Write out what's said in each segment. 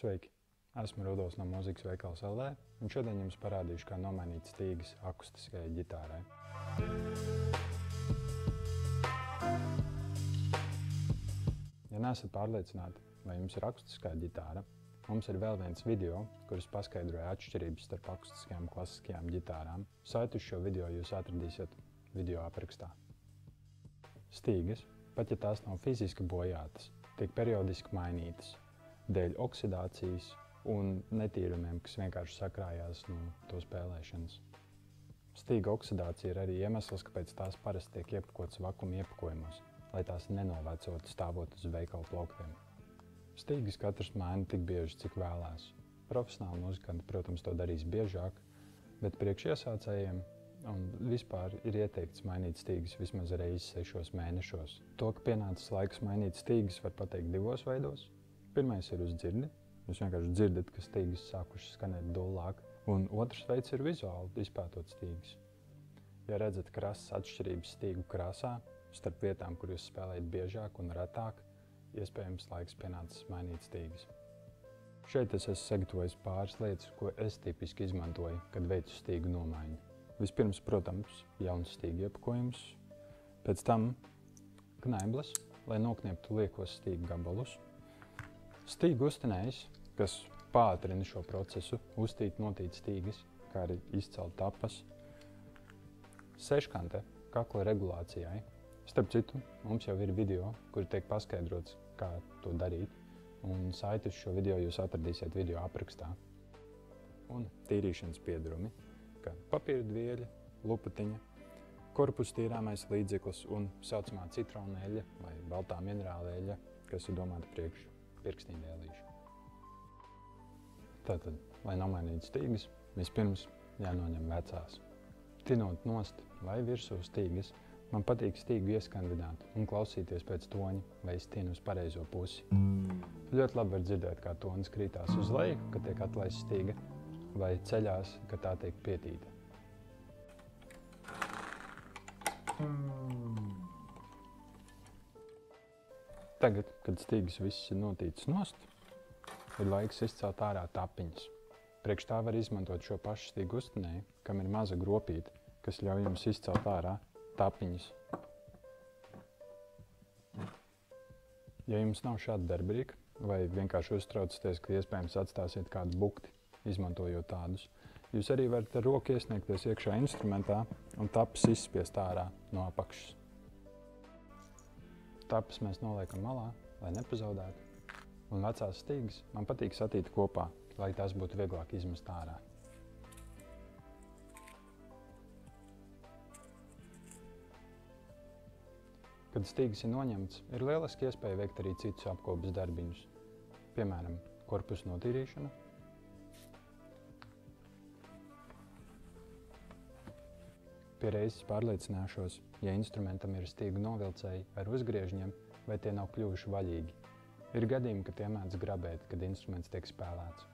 Sveiki! Esmu Rudolfs no mūzikas veikals LV, un šodien jums parādīšu, kā nomainīt stīgas akustiskajai ģitārai. Ja neesat pārliecināti, vai jums ir akustiskā ģitāra, mums ir vēl viens video, kuras paskaidroja atšķirības starp akustiskajām un klasiskajām ģitārām. Saiti uz šo video jūs atradīsiet video aprakstā. Stīgas, pat ja tās nav fiziski bojātas, tiek periodiski mainītas dēļ oksidācijas un netīrumiem, kas vienkārši sakrājās no to spēlēšanas. Stīga oksidācija ir arī iemesls, kāpēc tās parasti tiek iepakotas vakuma iepakojumos, lai tās nenovecotu stāvot uz veikalu plauktiem. Stīgas katrs maina tik bieži, cik vēlās. Profesionāli muzikanti, protams, to darīs biežāk, bet priekš iesācējiem un vispār ir ieteikts mainīt stīgas vismaz reizi 6 mēnešos. To, ka pienācis laiks mainīt stīgas, var pateikt divos veidos. Pirmais ir uz dzirdi. Jūs vienkārši dzirdat, ka stīgas sākušas skanēt dullāk. Un otrs veids ir vizuāli izpētot stīgas. Ja redzat krasas atšķirības stīgu krāsā, starp vietām, kur jūs spēlējat biežāk un retāk, iespējams laiks pienācis mainīt stīgas. Šeit es esmu sagatavojis pāris lietas, ko es tipiski izmantoju, kad veicu stīgu nomaiņu. Vispirms, protams, jauns stīgu iepakojums, pēc tam knaibles, lai noknieptu liekos stīgu gabalus. Stīgu uztenējs, kas pātrina šo procesu, uztīt notīt stīgas, kā arī izcelt tapas. Seškante kakla regulācijai. Starp citu, mums jau ir video, kur tiek paskaidrots, kā to darīt, un saiti uz šo video jūs atradīsiet video aprakstā. Un tīrīšanas piedarumi, kā papīra dvieļa, lupatiņa, korpusa tīrāmais līdzeklis un saucamā citrona eļļa vai baltā minerāla eļļa, kas ir domāta priekš pirkstīndēlīšu. Tātad, lai nomainītu stīgas, vispirms jānoņem vecās. Tinot nost vai virsū stīgas, man patīk stīgu ieskandināt un klausīties pēc toņa, vai es tinu uz pareizo pusi. Ļoti labi var dzirdēt, kā tonis krītās uz leju, kad tiek atlaista stīga, vai ceļās, kad tā tiek pietīta. Tagad, kad stīgas viss ir notītas nost, ir laiks izcelt ārā tapiņas. Priekš tā var izmantot šo pašu stīgu uztenēju, kam ir maza gropīte, kas ļauj jums izcelt ārā tapiņas. Ja jums nav šāda darbrīka, vai vienkārši uztraucaties, ka iespējams atstāsiet kādu bukti, izmantojot tādus, jūs arī varat ar roku iesniegties iekšā instrumentā un tapas izspiest ārā no apakšas. Tapas mēs noliekam malā, lai nepazaudētu, un vecās stīgas man patīk satīt kopā, lai tās būtu vieglāk izmest ārā. Kad stīgas ir noņemtas, ir lieliski iespēja veikt arī citus apkopes darbiņus, piemēram, korpusa notīrīšana, pie reizes pārliecināšos, ja instrumentam ir stīgu novilcēji ar uzgriežņiem, vai tie nav kļuvuši vaļīgi. Ir gadījumi, ka tie mēdz grabēt, kad instruments tiek spēlēts.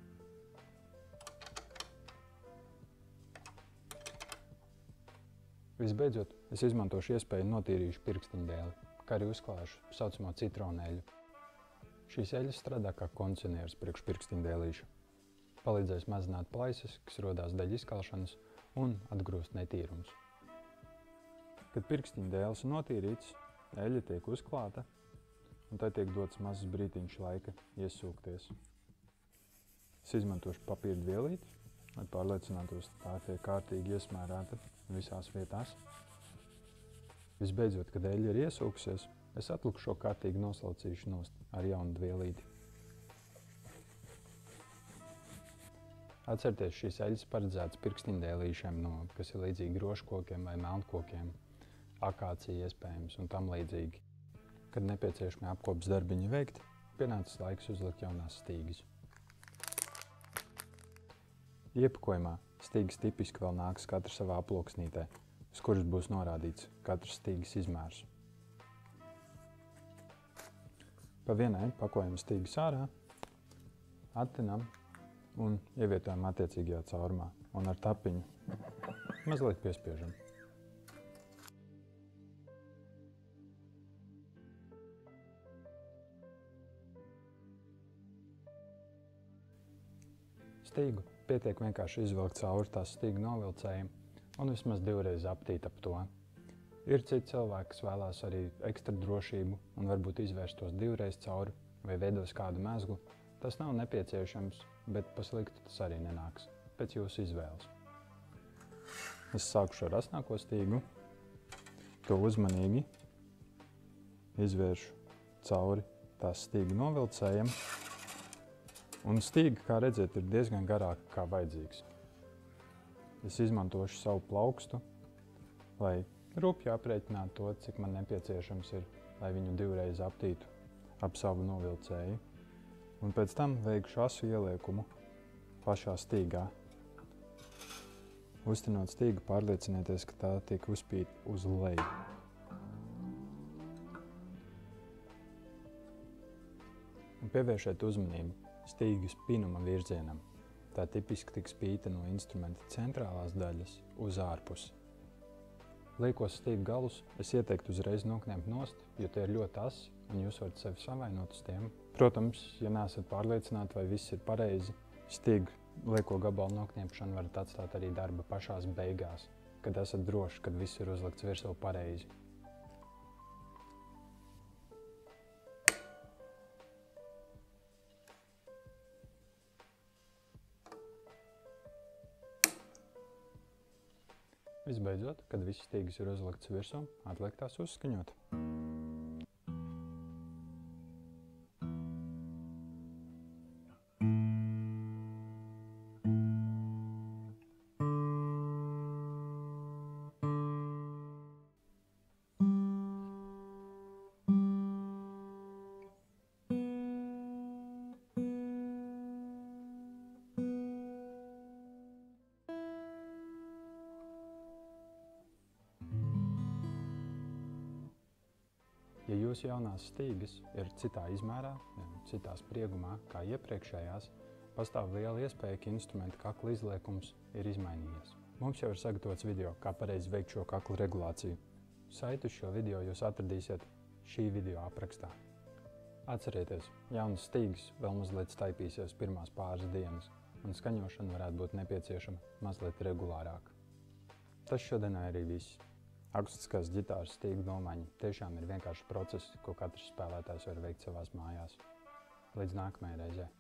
Visbeidzot, es izmantošu iespēju notīrīšu pirkstiņdēli, kā arī uzklāšu saucamo citrona eļļu. Šīs eļļas strādā kā kondicionieris priekš pirkstiņdēlīša. Palīdzēs mazināt plaisas, kas rodās dēļ izkalšanas, un atgrūst netīrums. Kad pirkstiņdēlis ir notīrīts, eļļa tiek uzklāta, un tai tiek dots mazs brītiņš laika iesūkties. Es izmantošu papīra dvielīti, lai pārliecinātos, ka tā tiek kārtīgi iesmērēta visās vietās. Visbeidzot, kad eļļa ir iesūkusies, es atliku šo kārtīgi noslaucīšu nost ar jaunu dvielīti. Atcerieties, šīs eļļas paredzētas pirkstiņdēlīšiem, kas ir līdzīgi rožkokiem vai melnkokiem, akācija iespējams un tam līdzīgi. Kad nepieciešami apkopes darbiņi veikt, pienācis laiks uzlikt jaunās stīgas. Iepakojumā stīgas tipiski vēl nāks katra savā aploksnītē, uz kuras būs norādīts katras stīgas izmērs. Pa vienai pakojam stīgas ārā, attinam un ievietojam attiecīgajā caurumā un ar tapiņu mazliet piespiežam. Stīgu pietiek vienkārši izvilkt cauri tās stīgu novilcējiem un vismaz 2 reizes aptīt ap to. Ir citi cilvēki, kas vēlās arī ekstra drošību un varbūt izvērst tos 2 reizes cauri vai veidos kādu mezglu. Tas nav nepieciešams, bet pa sliktu tas arī nenāks, pēc jūsu izvēles. Es sākušu ar asnāko stīgu, to uzmanīgi izvēršu cauri tās stīgu novilcējiem. Un stīga, kā redzēt, ir diezgan garāka kā vajadzīgs. Es izmantošu savu plaukstu, lai rupji aprēķinātu to, cik man nepieciešams ir, lai viņu 2 reizes aptītu ap savu novilcēju. Un pēc tam veikšu asu ieliekumu pašā stīgā. Uztinot stīgu, pārliecinieties, ka tā tiek uzpīta uz leju. Un pievēršiet uzmanību stīgas pinuma virzienam. Tā tipiski tiks spīta no instrumenta centrālās daļas uz ārpusi. Liekos stīgu galus es ieteiktu uzreiz nokņemt nost, jo tie ir ļoti asi un jūs varat sevi savainot uz tiem. Protams, ja neesat pārliecināti, vai viss ir pareizi, stīgu lieko gabalu nokņemšanu varat atstāt arī darba pašās beigās, kad esat droši, kad viss ir uzlikts virsū pareizi. Visbeidzot, kad viss stīgas ir uzlikts virsū, atliek tās uzskaņot. Ja jūsu jaunās stīgas ir citā izmērā, citā spriegumā kā iepriekšējās, pastāv liela iespēja, ka instrumenta kakla izliekums ir izmainījies. Mums jau ir sagatavots video, kā pareizi veikt šo kakla regulāciju. Saiti uz šo video jūs atradīsiet šī video aprakstā. Atcerieties, jaunas stīgas vēl mazliet staipīsies pirmās pāris dienas, un skaņošana varētu būt nepieciešama mazliet regulārāk. Tas šodienai arī viss. Akustiskās ģitāras stīgu nomaiņa tiešām ir vienkāršs process, ko katrs spēlētājs var veikt savās mājās. Līdz nākamajai reizei!